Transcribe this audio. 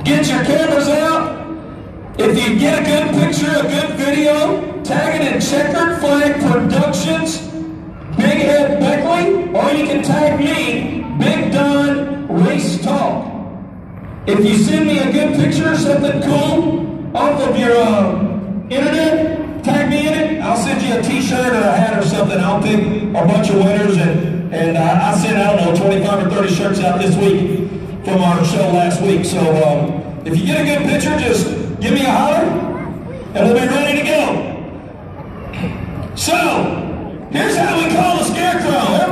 Get your cameras out. If you get a good picture, a good video, tag it in Checkered Flag Productions, Big Ed Beckley, or you can tag me, Big Don Race Talk. If you send me a good picture, something cool, off of your internet, tag me in it. I'll send you a t-shirt or a hat or something. I'll pick a bunch of winners, and I sent, I don't know, 25 or 30 shirts out this week from our show last week. So if you get a good picture, just give me a holler, and we'll be ready to go. So, here's how we call the Scarecrow.